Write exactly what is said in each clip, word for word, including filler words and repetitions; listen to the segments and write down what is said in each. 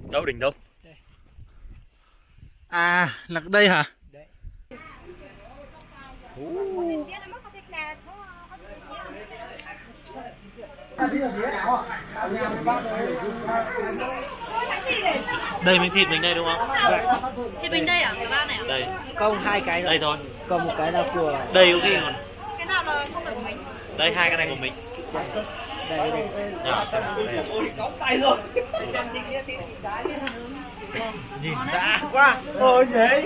Đâu đỉnh đâu? À, là đây hả? Đấy. Đây miếng thịt mình đây đúng không? Thịt mình đây à? Cái bát này à? Đây. Không, hai cái đây thôi. Còn một cái là của đây có khi còn. Cái nào là không phải của mình? Đây hai cái này của mình. Đây đây. À, ôi có tay rồi. Nhìn đã quá. Ôi nhỉ.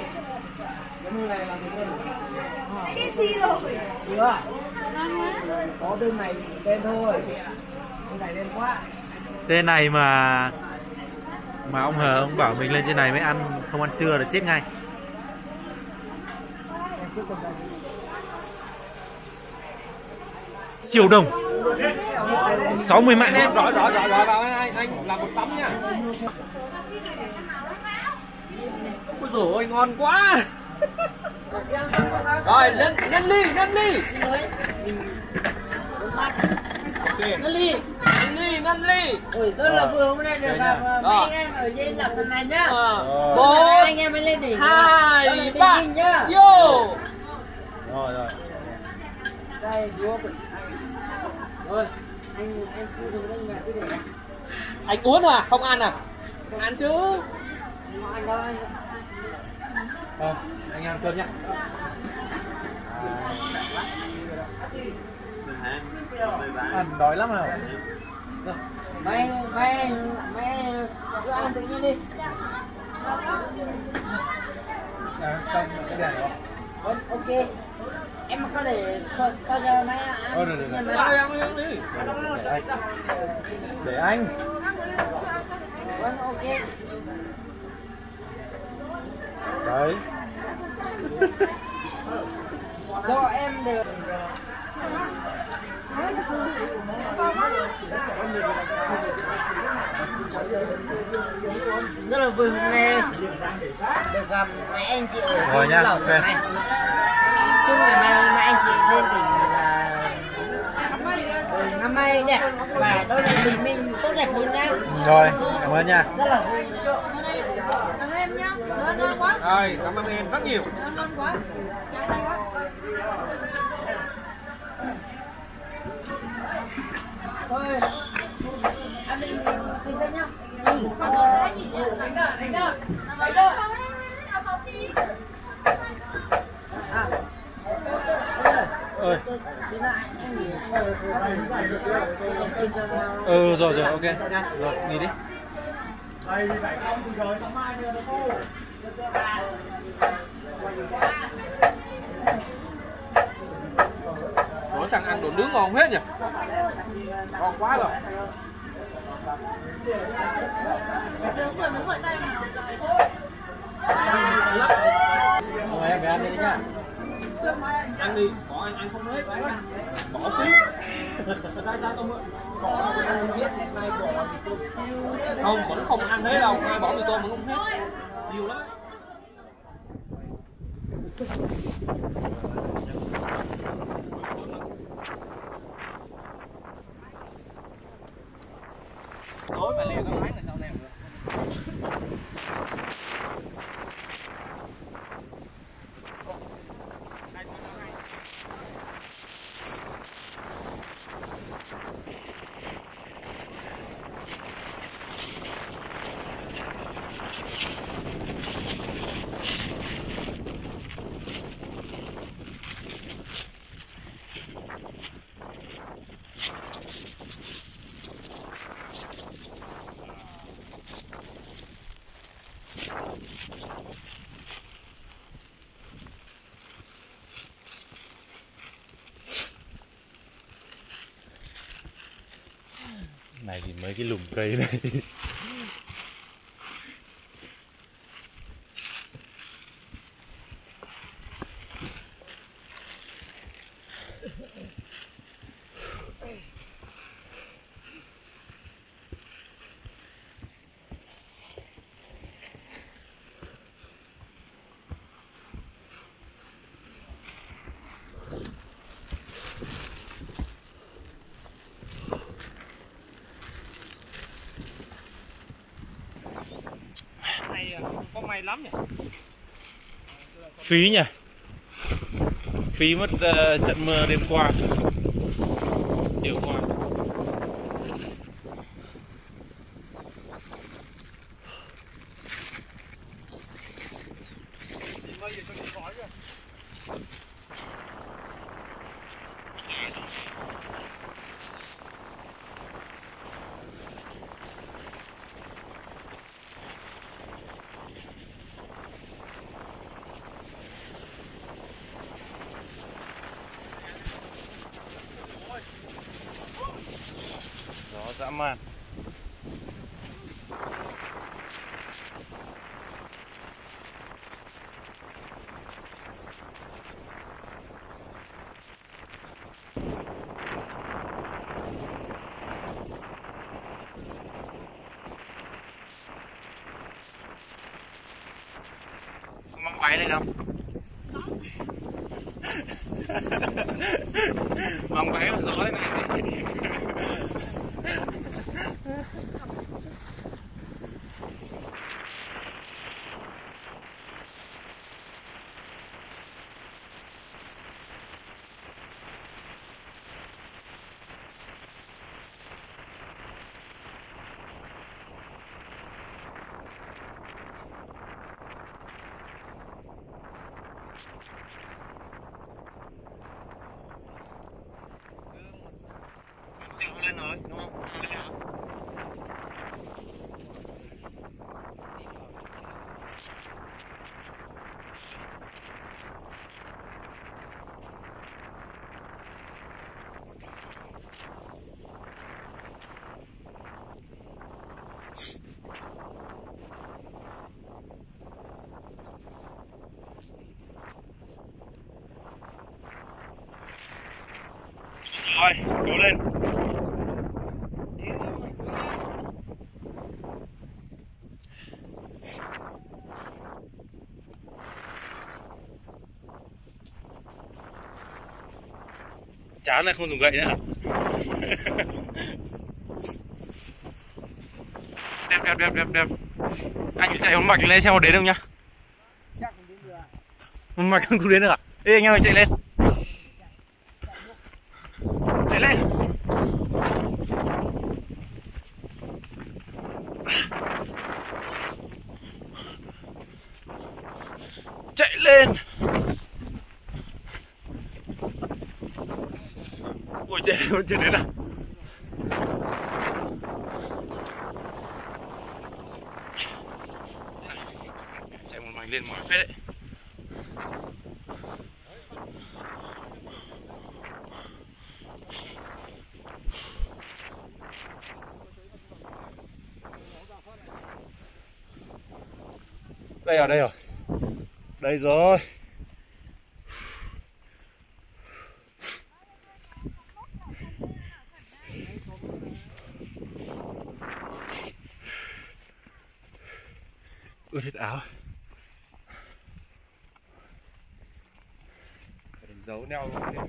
Cái gì rồi? Chưa. Có bên này tên thôi. Bên này đen quá. Tên này mà mà ông Hờ ông bảo mình lên trên này mới ăn, không ăn trưa là chết ngay. Siêu đồng sáu mươi mạng. Rõ rõ rõ rõ vào anh anh làm một tấm nha. Ôi dồi ôi ngon quá. Rồi lên lên ly lên ly. Ngân ly, ngân ly, ngân ly. Ủi, tôi là vừa hôm nay được gặp mấy anh em ở trên đảo Sầm này nhá. Bốn, anh em mới lên đỉnh. hai, ba, nhá. vô. Rồi rồi. Đây, chúa của anh. Rồi, anh anh cứ dùng đây mà cứ để. Anh uống à? Không ăn à? Không ăn chứ. Không ăn đâu anh. Ờ, anh ăn cơm nhá. Ăn đói lắm hả? Mày mày mày cứ ăn tự nhiên đi. À, không, cái đèn đó. Vâng, ok. Em có thể cho cho cho mày ăn. Ờ, được, được, được. Rồi ăn ăn đi. Để anh. Để anh. Vâng, ok. Đấy. Cho em được. Rất là vui hôm nay được gặp mấy anh chị ở Rồi nhá, lẩu ok. này. Chúc ngày mai mấy anh chị lên đỉnh là năm nay nhỉ, và đôi là bình minh tốt đẹp hơn nhá. Rồi, cảm ơn nha. Rất là vui. Cảm ơn em nhá. Ngon ngon quá. Rồi, cảm ơn em rất nhiều. Ngon ngon quá. Nhanh tay quá. Thôi. Anh mình mình bên nhau. Ừ, con ngon đấy chị. Đánh đỡ, đánh đỡ. Đánh đỡ. À. Ơi. Ừ, Ừ rồi rồi ok nha. Rồi, nghỉ đi. Đổi sang ăn đồ nướng ngon hết nhỉ. Ngon quá rồi. Nướng vừa nướng vừa tay mà. Rồi em phải ăn đi nhá. Ăn đi, bỏ anh ăn không hết. Bỏ tí. Ra sao tôm bỏ biết nay bỏ không vẫn không ăn hết đâu, ai bỏ mì tôm mà không hết. Nhiều lắm. Tối mà liền cái máy này sao nè. Này thì mấy cái lùm cây này. có may lắm nhỉ. Phí nhỉ. Phí mất uh, trận mưa đêm qua, chiều qua. Gió dã man. Mang váy lên không? Mang váy mà gió thế này. Tẹo lên rồi, đúng không? Lên rồi. Rồi, cố lên. Chán này không dùng gậy nữa hả? Đẹp đẹp đẹp đẹp đẹp. Anh chạy một mạch lên xem có đến không nhá. Một mạch không đến được à? Ê anh em ơi chạy lên. Chạy lên. Chạy lên. Ôi chạy lên, chạy đến à? Chạy một mạch lên mỏi phết đấy. Đây rồi, đây rồi. Đây rồi. Ướt hết áo. Phải đánh dấu neo luôn.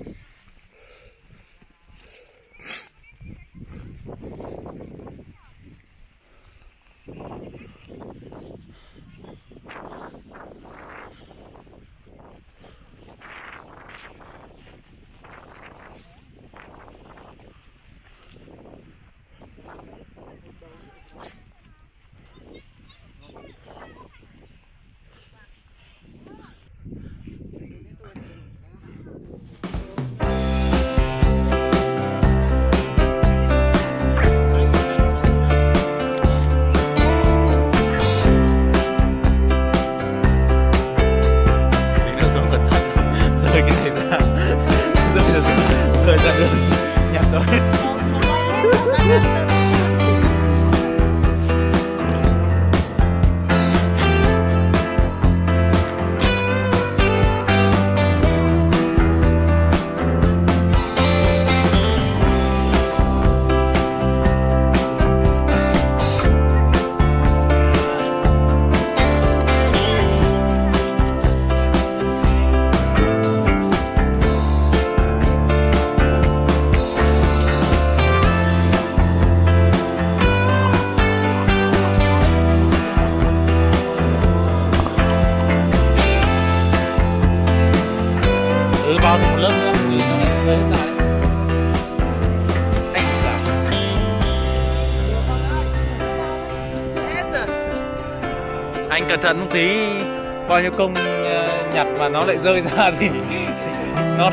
Anh cẩn thận một tí, bao nhiêu công uh, nhặt mà nó lại rơi ra thì nó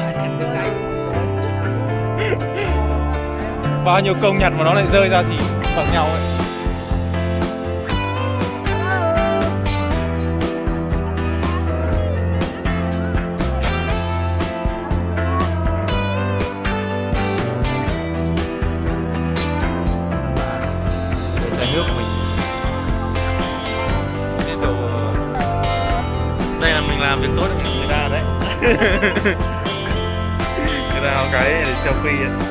bao nhiêu công nhặt mà nó lại rơi ra thì bằng nhau ấy. Nước của mình nên độ đây là mình làm việc tốt cho người ta đấy. Người ta có cái để selfie ấy.